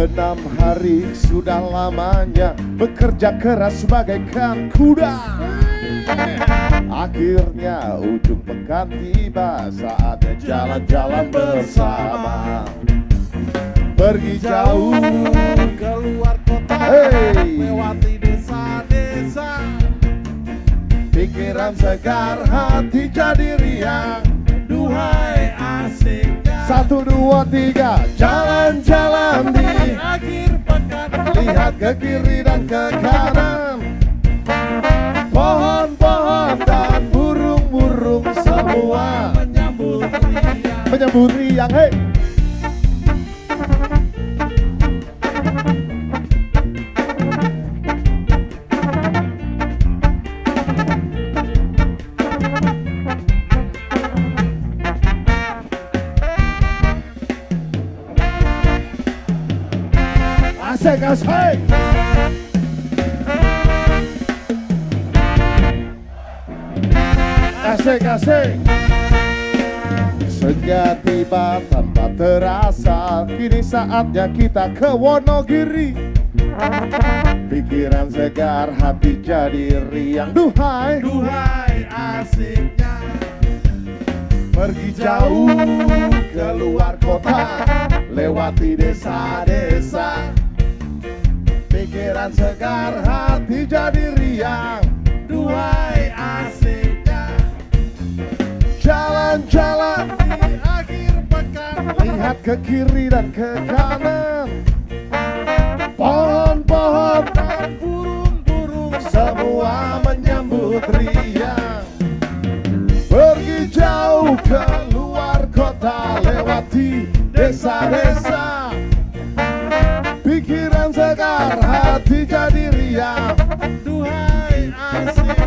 6 hari sudah lamanya bekerja keras bagaikan kuda. Akhirnya ujung pekan tiba, saatnya jalan-jalan bersama. Pergi jauh keluar kota, lewati desa-desa. Pikiran segar, hati jadi riang. Duhai asiknya 1, 2, 3, jalan-jalan di akhir pekan. lihat ke kiri dan ke kanan. Pohon-pohon dan burung-burung semua Menyambut riang. menyambut riang. Hei, asik asik. Asik asik. Senja tiba tanpa terasa, kini saatnya kita ke Wonogiri. Pikiran segar, hati jadi riang. Duhai, Duhai asiknya pergi jauh keluar kota, lewati desa-desa. Pikiran segar, hati jadi riang. Duhai asiknya Jalan-jalan di akhir pekan. lihat ke kiri dan ke kanan. Pohon-pohon Dan burung-burung semua menyambut riang. Pergi jauh ke luar kota, lewati desa-desa. Pikiran segar, hati jadi riang. Duhai asiknya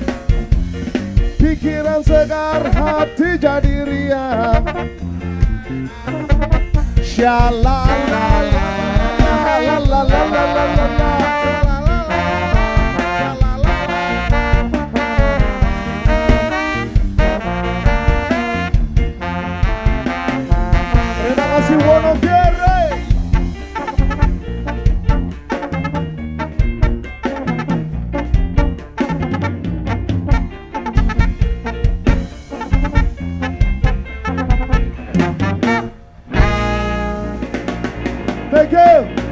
Pikiran segar, hati jadi riang. Shalala la la la la la la la. Terima kasih Wonogiri. Thank you.